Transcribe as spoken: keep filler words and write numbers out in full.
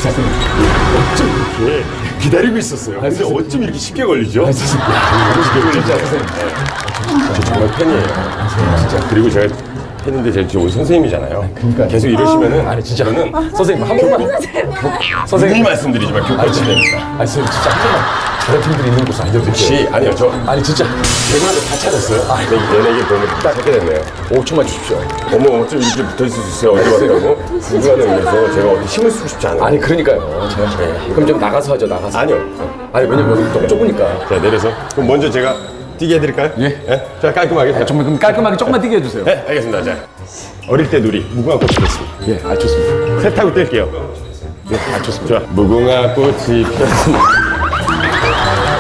선생님. 어쩜 이렇게 기다리고 있었어요. 근데 어쩜 이렇게 쉽게 걸리죠? 아, 선생님. 쉽게 걸리죠? 저 정말 팬이에요. 진짜. 그리고 제가 팬인데 제가 지금 우리 선생님이잖아요. 그러니까 계속 이러시면은 아니 진짜 저는 선생님 한 번만 선생님 말씀드리지만 교과치 됩니다. 아니 선생님 진짜 한 번만 다른 팀들이 있는 곳을 알려드릴게요. 혹시 아니요 저 아니 진짜 개그맨들 다 찾았어요. 아, 연예계 보면 딱 찾게 됐네요. 오초만 주십시오. 어머 어쩜 이렇게 붙어 있을 수 있어요? 어디 갔다고? 누구한테 위해서 제가 어디 힘을 쓰고 싶지 않아요. 아니 그러니까요. 제가 네. 그럼 좀 나가서 하죠 나가서. 아니요. 아니 왜냐면 여기 너무 좁으니까. 자 내려서 그럼 먼저 제가 뛰게 해드릴까요? 예. 네? 자 깔끔하게. 네, 정말 그럼 깔끔하게 조금만 뛰게 해주세요. 네 알겠습니다. 자 어릴 때 놀이 무궁화 꽃이 피었습니다. 예, 아 좋습니다. 새 타고 뛸게요. 예, 아 좋습니다. 자 무궁화 꽃이 피었습니다.